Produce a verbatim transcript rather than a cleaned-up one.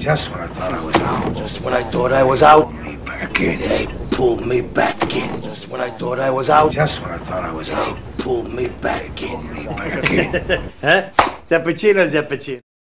Just when I thought I was out. Just when I thought I was out. Me back in. They pulled me back in. Just when I thought I was out. Just when I thought I was out. Pulled me back in. Me back in. Eh? Si avvicina o si avvicina?